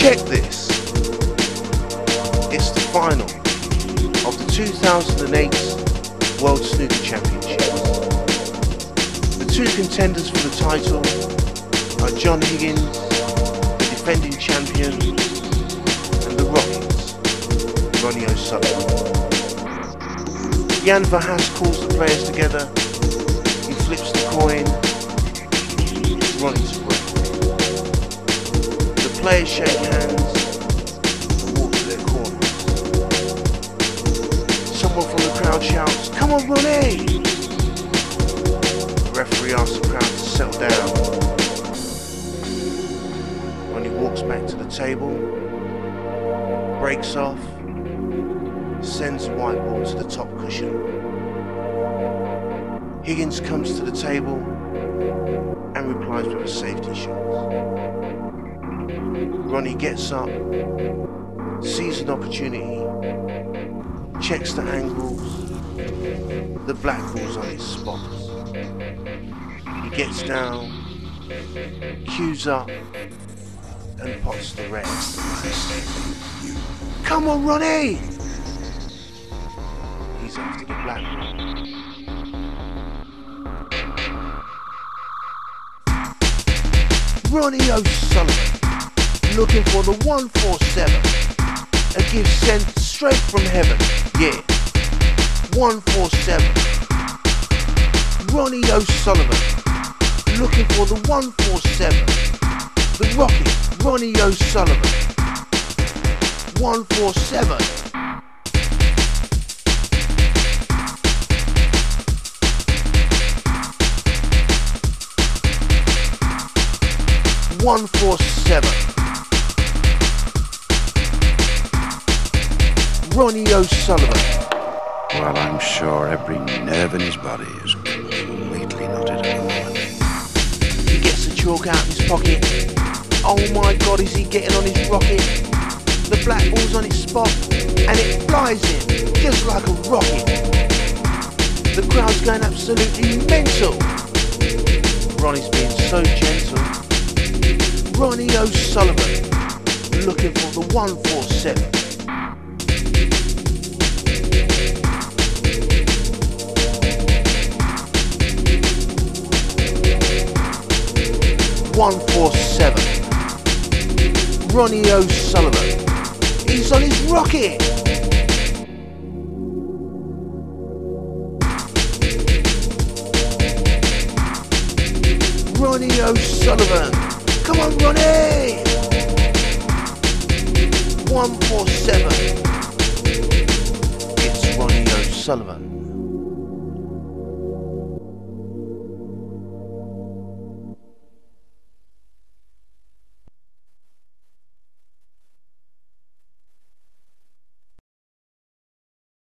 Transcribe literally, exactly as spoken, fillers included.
Check this. It's the final of the two thousand eight World Snooker Championships. The two contenders for the title are John Higgins, the defending champion, and the Rockets, Ronnie O'Sullivan. Jan Verhaas calls the players together. He flips the coin. It's Ronnie's break. The players shake hands and walk to their corners. Someone from the crowd shouts, "Come on, Ronnie!" The referee asks the crowd to settle down. Ronnie walks back to the table, breaks off, sends the white ball to the top cushion. Higgins comes to the table and replies with a safety shot. Ronnie gets up, sees an opportunity, checks the angles, the black ball's on his spots. He gets down, cues up, and pots the reds. "Come on, Ronnie!" He's after the black ball. Ronnie O'Sullivan, looking for the one four seven. A gift sent straight from heaven, yeah. one four seven. Ronnie O'Sullivan, looking for the one four seven. The Rocket, Ronnie O'Sullivan, one four seven. one four seven. Ronnie O'Sullivan. Well, I'm sure every nerve in his body is completely knotted at the moment. He gets the chalk out of his pocket. Oh my God, is he getting on his rocket? The black ball's on its spot and it flies in just like a rocket. The crowd's going absolutely mental. Ronnie's being so gentle. Ronnie O'Sullivan, looking for the one four seven. one four seven. Ronnie O'Sullivan, he's on his rocket. Ronnie O'Sullivan. Come on, Ronnie! one four seven. It's Ronnie O'Sullivan.